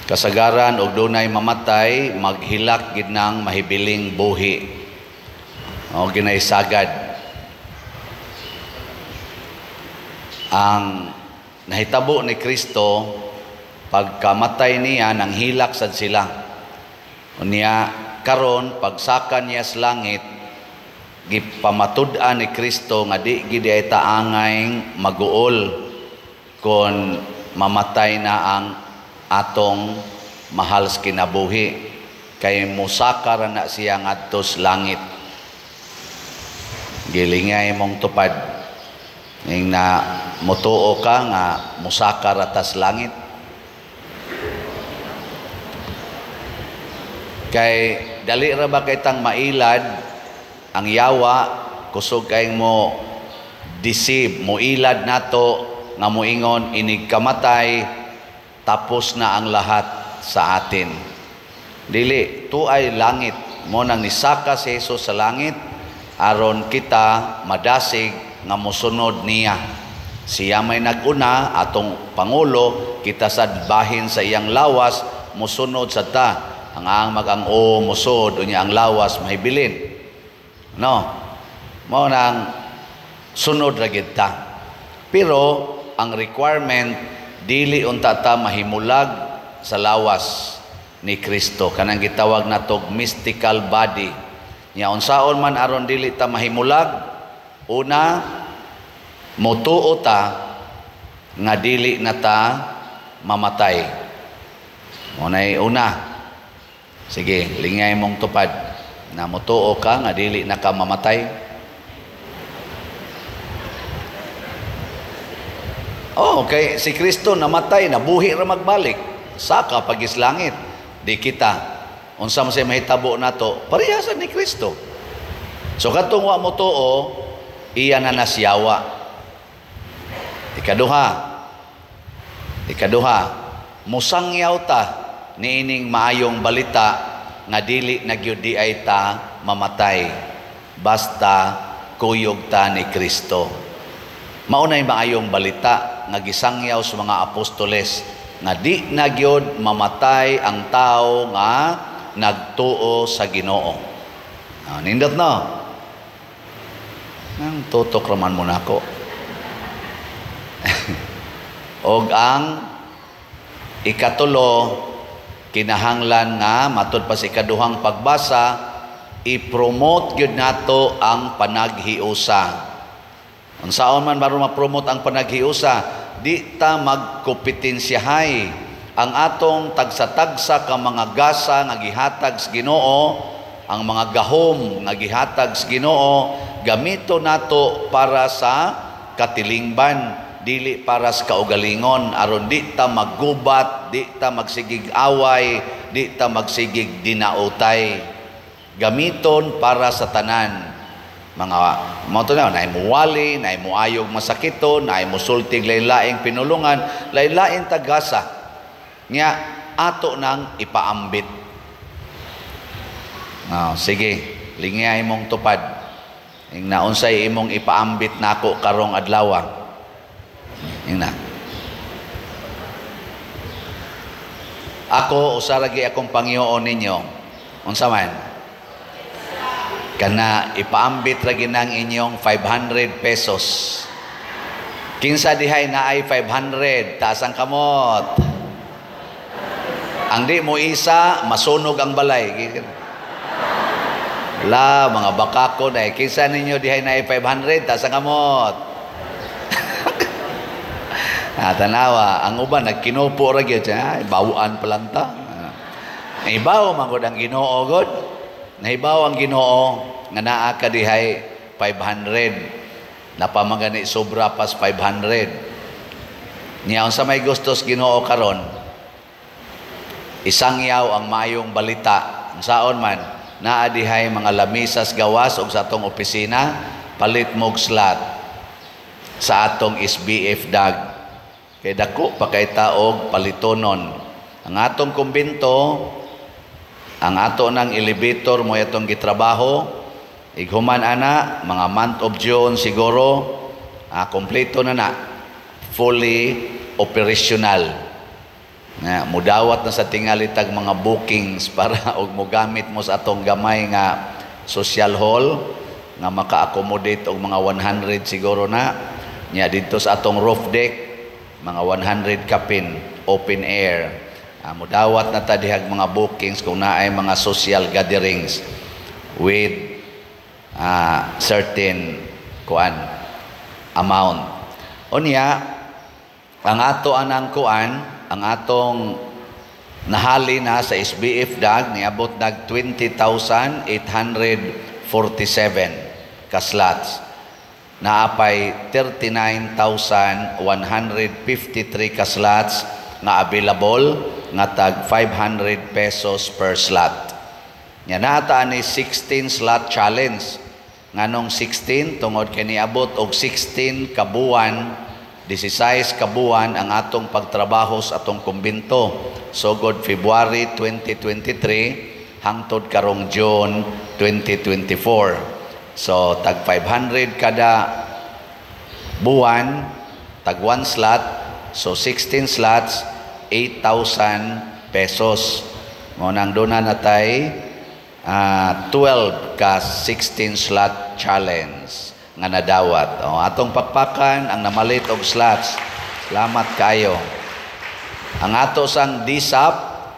Kasagaran og dunay mamatay maghilak gid ng mahibiling buhi o ginaysagad. Ang nahitabo ni Kristo pagkamatay niya nang hilak sad sila. Unya karon pagsaka niya sa langit gipamatud-an ni Kristo nga di gid ay taangay maguol kon mamatay na ang atong mahal sa kinabuhi kay musaka ra na siya ngadto sa langit. Gilingay mong tupad ning na motuo ka nga musaka ra ta sa langit. Kay dali ra ba kitang mailad ang yawa kusog kay mo deceive mo ilad nato nga moingon inig kamatay tapos na ang lahat sa atin. Dili, tu ay langit. Mo nang nisaka si Jesus sa langit, aron kita madasig nga mosunod niya. Siya may naguna, atong Pangulo, kita sad bahin sa iyang lawas, mosunod sa ta. Ang mag-ang-o, musod, unya ang lawas, mahibilin. No? Mo nang sunod ra gid ta. Pero, ang requirement, dili unta ta mahimulag sa lawas ni Kristo. Kanang gitawag natog mystical body. Nya unsaon man aron dili ta mahimulag, una motuo ta nga dili na ta mamatay. Unay una. Sige, lingay mong tupad na motuo ka nga dili na ka mamatay. Oh, okay. Si Kristo namatay, nabuhi ra magbalik. Saka pagislangit. Di kita. Unsa man siya mahitabo nato, parehasan ni Kristo. So katong wa mo tuo, iya na nasyawa. Ikaduha, musangyaw ta niining maayong balita nga dili nagyud di ay ta mamatay. Basta kuyog ta ni Kristo. Maunay maayong balita nga gisangyaw sa mga apostoles nga di na gyud mamatay ang tao nga nagtuo sa Ginoo. Nindot no? Nang tutok raman mo nako. Og ang ikatulo kinahanglan nga matud pa sa ikaduhang pagbasa i-promote gyud nato ang panaghiusa. Unsaon man baru ma-promote ang panaghiusa, di ta magkompetensyahay ang atong tagsa-tagsa ka mga gasa nga gihatag sa Ginoo, ang mga gahom nga gihatag sa Ginoo, gamito nato para sa katilingban, dili para sa kaugalingon, aron di ta maggubat, di ta magsigig away, di ta magsigig dinautay. Gamiton para sa tanan. Mga moto na muwali, naay muayog masakiton, naay musultig lain-laing pinulungan, lain-laing tagasa. Nya ato nang ipaambit. Sige, lingay mong tupad. Ing naunsay imong ipaambit nako karong adlaw. Ing na. Ako usaragi akong Panginoon ninyo. Unsa man? Kana ipaambit lagi ng inyong 500 pesos. Kinsa dihay na ay 500, taas ang kamot. Ang di mo isa, masunog ang balay. La, mga bakako na kinsa ninyo dihay na ay 500, taas ang kamot. Tanawa, ang uban, nagkinupo ra gyud siya, bawaan palanta. Ibaw, mangod ang Ginoo god. Nahibaw ang Ginoo nga naa ka dihay 500 napamagani sobra pas 500 niya unsa may gustos Ginoo karon isangyaw ang mayong balita unsaon man naa dihay mga lamisas gawas og sa atong opisina palit mog slot sa atong SBF dag kay dako pa kay taog palitonon ang atong kumbento. Ang ato ng elevator mo itong gitrabaho, ighuman ana, mga month of June siguro, kompleto na fully operational. nga mudawat na sa tingali tag mga bookings para og mogamit mo sa atong gamay nga social hall nga maka-accommodate og mga 100 siguro na nya dito sa atong roof deck mga 100 kapin open air. Mudawat na ta dihag mga bookings kung naay mga social gatherings with certain kuan amount. Unya ang ato anang kuan ang atong nahali na sa SBF DAG niabot nag 20,847 ka slots. Naapay 39,153 ka slots nga available nga tag 500 pesos per slot. Nya naata ni 16 slot challenge. Nganong 16 tungod kay niabot og 16 ka buwan 16 kabuan ang atong pagtrabaho sa atong kumbinto. Sugod February 2023 hangtod karong June 2024. So tag 500 kada buwan, tag 1 slot, so 16 slots, 8,000 pesos. Mo nang duna natay 12 ka 16 slot challenge nga nadawat. Atong pakpakan ang namalit og slots. Salamat kayo. Ang ato sang DSAP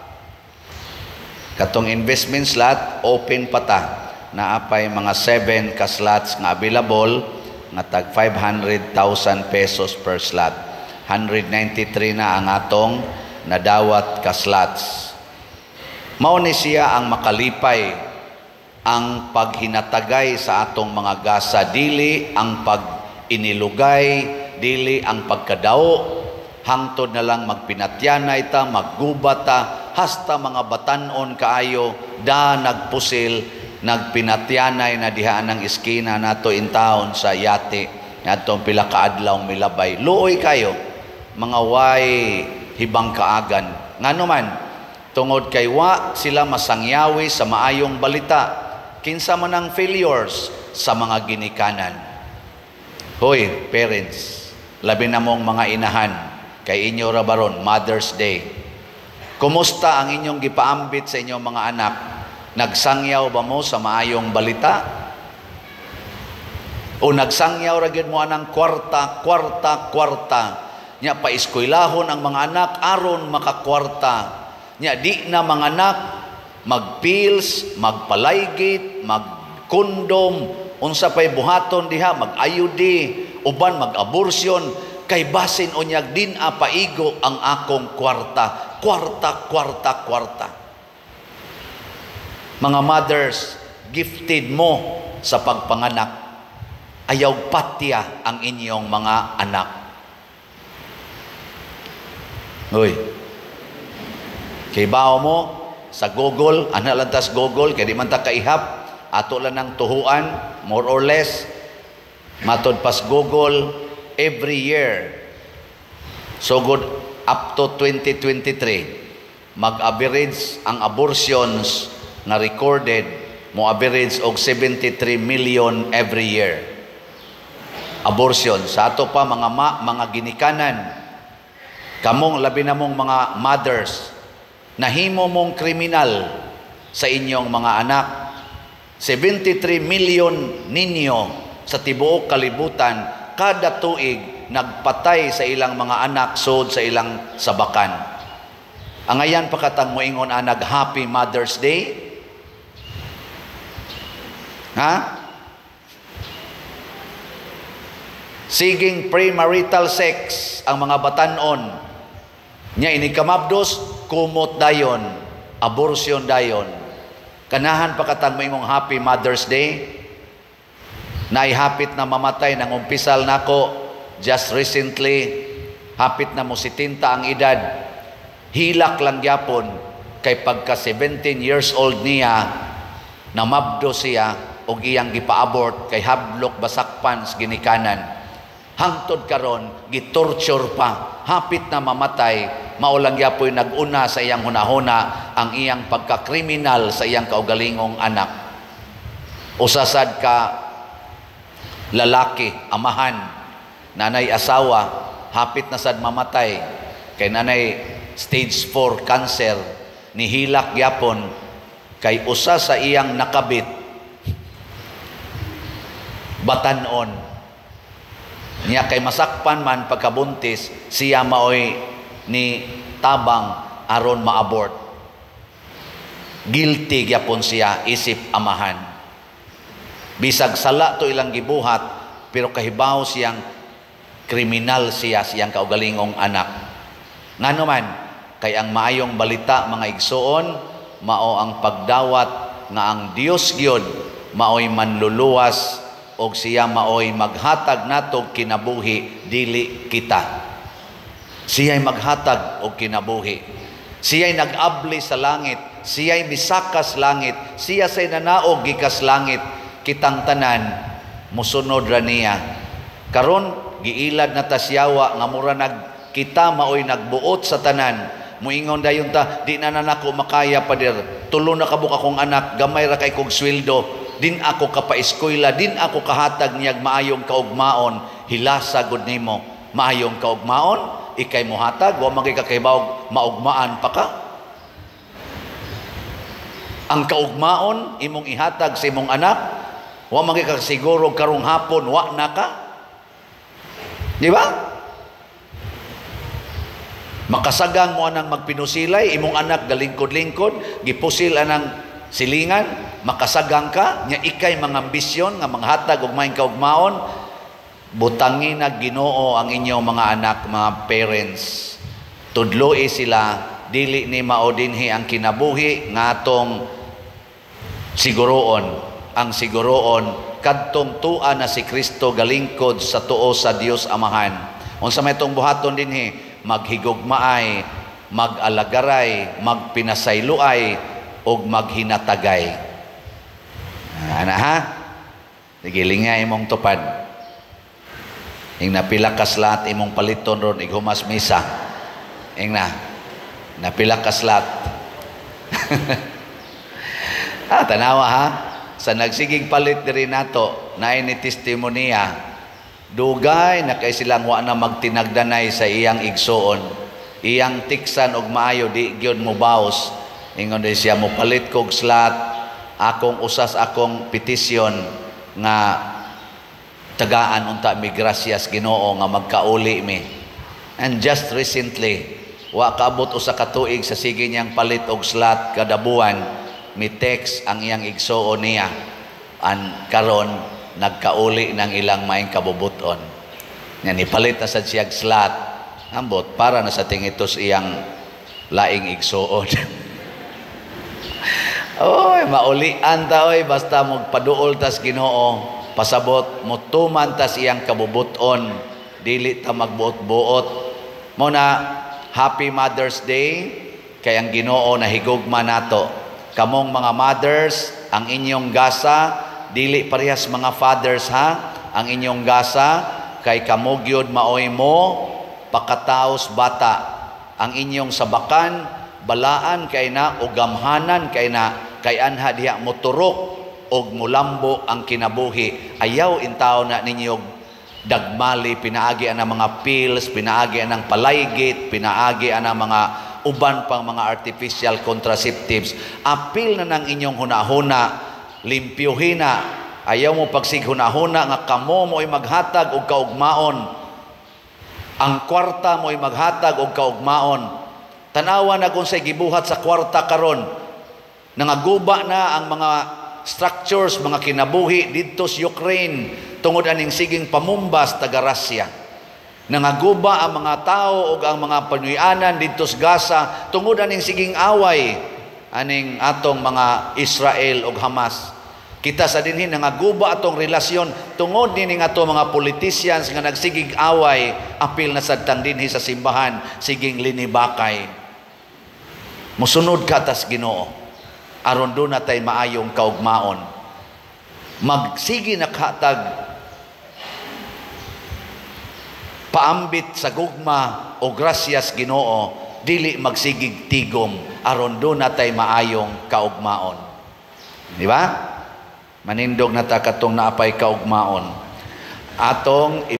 katong investment slot open pa ta. Naapay mga 7 ka slots nga available nga tag 500,000 pesos per slot. 193 na ang atong nadawat ka slots. Mao ni siya ang makalipay ang paghinatagay sa atong mga gasa, dili ang pag-inilugay, dili ang pagkadao, hangtod na lang magpinatyanay ta, maggubat ta, hasta mga batanon kaayo, nagpusil, nagpinatyanay na diha ng iskina nato in town sa yate, natong pila kaadlaw milabay. Luoy kayo, mga way hibang kaagan. Ngano man, tungod kay wa sila masangyawi sa maayong balita, kinsa man ang failures sa mga ginikanan. Hoy, parents, labi na mong mga inahan, kay inyo ra baron, Mother's Day. Kumusta ang inyong gipaambit sa inyong mga anak? Nagsangyaw ba mo sa maayong balita? O nagsangyaw ra gyud mo anang kwarta? Nya paiskwelahon ang mga anak aron makakwarta. Nya di na mga anak mag-pills, magpalaygit, mag-kondom, unsa pay buhaton diha, mag-ayudi, uban mag-abortion, kay basin unyag din paigo ang akong kwarta. Kwarta. Mga mothers, gifted mo sa pagpanganak. Ayaw patya ang inyong mga anak. Uy, kay bao mo, sa Google, lantas Google, kaya di man ta kaihap, ato lang ng tuhuan, more or less, matod pas Google, every year, so good, up to 2023, mag-average ang abortions na recorded, mo average og 73 million every year. Abortion. Sa ato pa, mga ginikanan, kamong labi na mong mga mothers, nahimo mong kriminal sa inyong mga anak. 73 million ninyo sa tibuok kalibutan kada tuig nagpatay sa ilang mga anak sud sa ilang sabakan. Ang ayan pakatang moingon anag Happy Mother's Day. Ha? Siging premarital sex ang mga batanon. Nya inikamabdos kumot dayon, abortion dayon. Kanahan pakatang moingong Happy Mother's Day. Naihapit na mamatay nang umpisal nako just recently. Hapit na mo 70 ang edad. Hilak lang gyapon kay pagka 17 years old niya namabdo siya og iyang gipa-abort kay hablok basakpan sa ginikanan. Hangtod karon gitorture pa, hapit na mamatay, maulang yapoy naguna sa iyang hunahuna ang iyang pagkakriminal sa iyang kaugalingong anak. Usasad ka lalaki, amahan, nanay asawa, hapit na sad mamatay, kay nanay stage 4 cancer, nihilak gyapon kay usa sa iyang nakabit batanon niya, kay masakpan man pagkabuntis, siya maoy ni tabang aron ma-abort. Guilty gyapon siya isip amahan. Bisag sala to ilang gibuhat, pero kahibaw siyang kriminal siyang kaugalingong anak. Ngano man, kay ang maayong balita mga igsoon, mao ang pagdawat nga ang Dios gyud maoy manluluwas og siya maoy maghatag nato kinabuhi dili kita. Siya'y maghatag og kinabuhi. Siya'y nag-abli sa langit, siya'y misakas langit, siya say nanaog gikas langit, kitang tanan musunod ra niya. Karon giilad na tasyawa nga mura kita maoy nagbuot sa tanan. Muingon dayon ta, di na nako makaya pader. Tulo na kabuk akong anak, gamay ra kay kog sweldo. Din ako kapaeskwela, din ako kahatag niyag maayong kaugmaon. Hilasa gud nimo maayong kaugmaon, ikay mohatag wa magikakahibawog maugmaan pa ka. Ang kaugmaon imong ihatag sa imong anak, wa magikasiguro karong hapon wa na ka. Di ba? Makasagang mo anang magpinusilay, imong anak galingkod-lingkod, gipusil anang silingan, makasagang ka, nya ikay mga ambisyon nga manghatag og maayong kaugmaon, butangin na Ginoo ang inyong mga anak, mga parents. Tudloi sila, dili ni mao dinhi ang kinabuhi nga atong siguroon. Ang siguroon, kadtong tua na si Kristo galingkod sa tuo sa Dios Amahan. Unsa may itong buhaton dinhi, maghigugmaay, mag-alagaray, magpinasayloay, og maghinatagay. Ana ha? Nagilingay imong tupad. Ing napilakas lahat imong paliton ron ighumas misa. Ing napilakas lahat. Tanawa ha? Sa nagsigig palit diri nato, naay ni testimonya, dugay na kay silang wa na magtinagdanay sa iyang igsoon. Iyang tiksan og maayo di gyud mo baos. Ingon din siya, mo palit kog slot, akong usas akong petisyon nga tagaan unta mi gracias Ginoo nga magkauli mi. And just recently, wa kaabot usa ka tuig sa sige niyang palit og slot kada buwan, mi text ang iyang igsuon niya. An karon nagkauli ng ilang maayong kabubuton. Nya ni palit na sad siya slot, ambot para na sa tingitos iyang laing igsuon. Oy, maulian ta oy, basta magpaduol tas Ginoo, pasabot mo tuman tas iyang kabubuton, dili ta magbuot-buot. Mo na Happy Mother's Day kay ang Ginoo nahigugma nato. Kamong mga mothers, ang inyong gasa dili parehas mga fathers ha. Ang inyong gasa kay kamo gyud maoy mo pakataos bata. Ang inyong sabakan balaan kay na o gamhanan kay na kay anha diha moturok og mulambo ang kinabuhi. Ayaw intaw na ninyo dagmali, pinaagi ang mga pills, pinaagi ang palaygit, pinaagi ang mga uban pang mga artificial contraceptives. Apil na ng inyong hunahuna, limpyuhin na. Ayaw mo pagsighunahuna nga kamo mo'y maghatag og kaugmaon. Ang kwarta mo'y maghatag og kaugmaon. Tanawa na kung sa'y gibuhat sa kwarta karon, nangaguba na ang mga structures, mga kinabuhi dito sa Ukraine tungod aning siging pamumbas taga Russia. Nangaguba ang mga tao o ang mga panuyanan dito sa Gaza tungod aning siging away aning atong mga Israel o Hamas. Kita sa dinhin nangaguba atong relasyon tungod nining ato mga politicians nga nagsigig away, apil na sadtang dinhi sa simbahan siging linibakay. Musunod ka tas Ginoo aron do na tay maayong kaugmaon. Magsige nakhatag paambit sa gugma o gracias Ginoo, dili magsigig tigom aron do na tay maayong kaugmaon. Di ba? Manindog na ta katong naapay kaugmaon. Atong